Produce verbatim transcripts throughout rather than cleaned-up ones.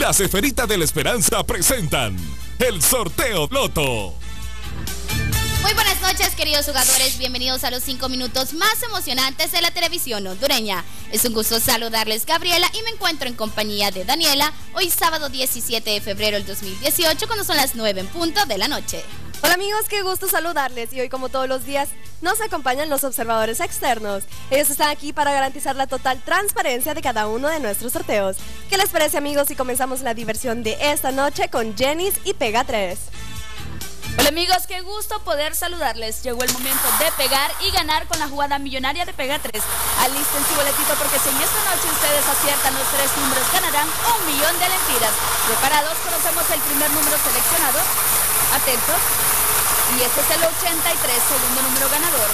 Las Esferitas de la Esperanza presentan el Sorteo Loto. Muy buenas noches, queridos jugadores. Bienvenidos a los cinco minutos más emocionantes de la televisión hondureña. Es un gusto saludarles, Gabriela, y me encuentro en compañía de Daniela, hoy sábado diecisiete de febrero del dos mil dieciocho, cuando son las nueve en punto de la noche. Hola amigos, qué gusto saludarles, y hoy, como todos los días, nos acompañan los observadores externos. Ellos están aquí para garantizar la total transparencia de cada uno de nuestros sorteos. ¿Qué les parece, amigos, si comenzamos la diversión de esta noche con Jenis y Pega tres? Hola amigos, qué gusto poder saludarles. Llegó el momento de pegar y ganar con la jugada millonaria de Pega tres. Alisten su boletito, porque si en esta noche ustedes aciertan los tres números, ganarán un millón de lempiras. ¿Preparados? Conocemos el primer número seleccionado. Atentos. Y este es el ochenta y tres, segundo número ganador.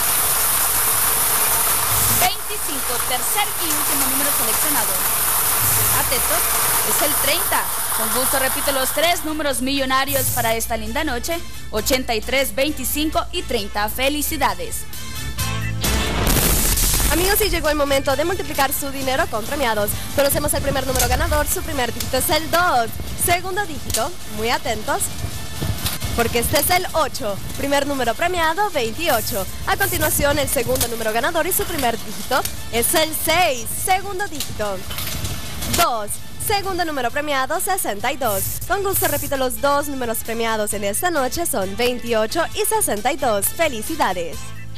veinticinco, tercer y último número seleccionado. Atentos, es el treinta. Con gusto repito los tres números millonarios para esta linda noche: ochenta y tres, veinticinco y treinta. Felicidades. Amigos, y llegó el momento de multiplicar su dinero con premiados. Conocemos el primer número ganador. Su primer dígito es el dos. Segundo dígito, muy atentos, porque este es el ocho. Primer número premiado, veintiocho. A continuación, el segundo número ganador, y su primer dígito es el seis. Segundo dígito, dos. Segundo número premiado, sesenta y dos. Con gusto repito los dos números premiados en esta noche, son veintiocho y sesenta y dos. Felicidades.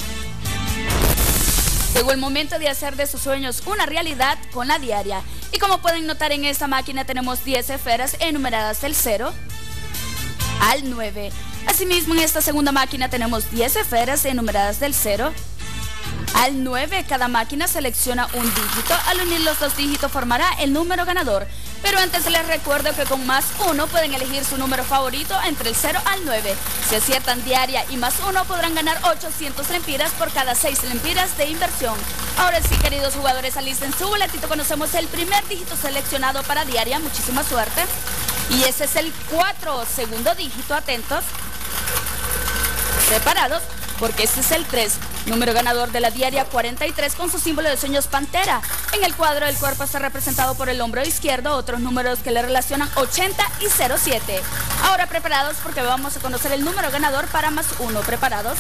Llegó el momento de hacer de sus sueños una realidad con la diaria. Y como pueden notar, en esta máquina tenemos diez esferas enumeradas del cero al nueve. Asimismo, en esta segunda máquina tenemos diez esferas enumeradas del cero al nueve. Cada máquina selecciona un dígito. Al unir los dos dígitos formará el número ganador. Pero antes les recuerdo que con más uno pueden elegir su número favorito entre el cero al nueve. Si aciertan diaria y más uno, podrán ganar ochocientas lempiras por cada seis lempiras de inversión. Ahora sí, queridos jugadores, alisten su boletito. Conocemos el primer dígito seleccionado para diaria. Muchísima suerte. Y ese es el cuatro. Segundo dígito, atentos. ¿Preparados? Porque este es el tres, número ganador de la diaria cuarenta y tres, con su símbolo de sueños pantera. En el cuadro del cuerpo está representado por el hombro izquierdo, otros números que le relacionan ochenta y cero siete. Ahora preparados, porque vamos a conocer el número ganador para más uno. ¿Preparados?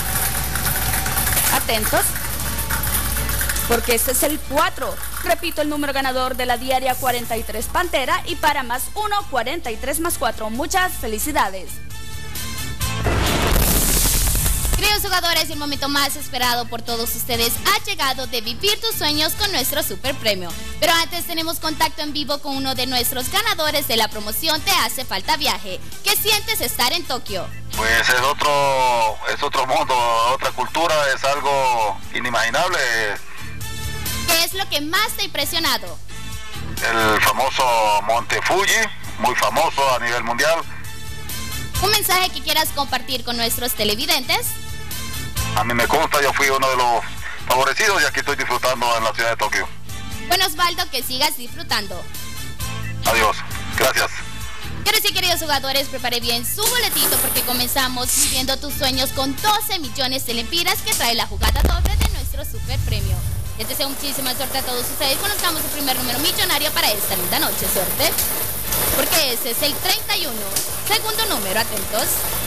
Atentos, porque este es el cuatro. Repito, el número ganador de la diaria cuarenta y tres pantera, y para más uno, cuarenta y tres más cuatro. Muchas felicidades. Queridos jugadores, el momento más esperado por todos ustedes ha llegado, de vivir tus sueños con nuestro super premio. Pero antes tenemos contacto en vivo con uno de nuestros ganadores de la promoción Te Hace Falta Viaje. ¿Qué sientes estar en Tokio? Pues es otro, es otro mundo, otra cultura, es algo inimaginable. ¿Qué es lo que más te ha impresionado? El famoso Monte Fuji, muy famoso a nivel mundial. ¿Un mensaje que quieras compartir con nuestros televidentes? A mí me consta, yo fui uno de los favorecidos y aquí estoy disfrutando en la ciudad de Tokio. Bueno, Osvaldo, que sigas disfrutando. Adiós, gracias. Pero sí, queridos jugadores, prepare bien su boletito, porque comenzamos viviendo tus sueños con doce millones de lempiras que trae la jugada doble de nuestro super premio. Les deseo muchísima suerte a todos ustedes. Conozcamos el primer número millonario para esta linda noche. Suerte, porque ese es el treinta y uno. Segundo número, atentos.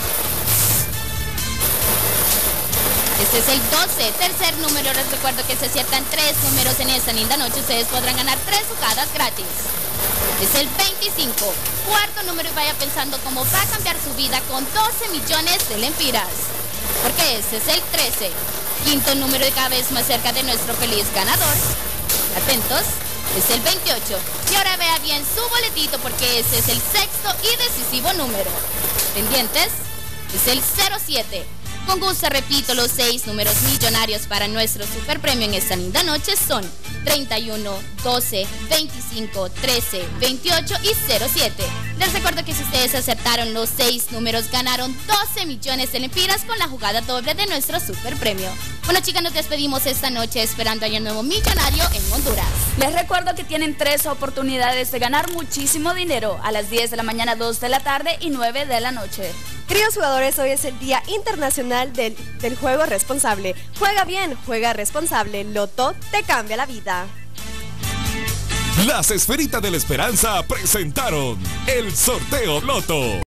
Este es el doce. Tercer número, les recuerdo que se aciertan tres números en esta linda noche, ustedes podrán ganar tres jugadas gratis. Es el veinticinco. Cuarto número, y vaya pensando cómo va a cambiar su vida con doce millones de lempiras, porque ese es el trece. Quinto número, y cada vez más cerca de nuestro feliz ganador. Atentos. Es el veintiocho. Y ahora vea bien su boletito, porque ese es el sexto y decisivo número. Pendientes. Es el cero siete. Con gusto repito los seis números millonarios para nuestro super premio en esta linda noche. Son treinta y uno, doce, veinticinco, trece, veintiocho y cero siete. Les recuerdo que si ustedes acertaron los seis números, ganaron doce millones de lempiras con la jugada doble de nuestro super premio. Bueno, chicas, nos despedimos esta noche esperando año nuevo millonario en Honduras. Les recuerdo que tienen tres oportunidades de ganar muchísimo dinero: a las diez de la mañana, dos de la tarde y nueve de la noche. Queridos jugadores, hoy es el Día Internacional del, del Juego Responsable. Juega bien, juega responsable. Loto te cambia la vida. Las Esferitas de la Esperanza presentaron el Sorteo Loto.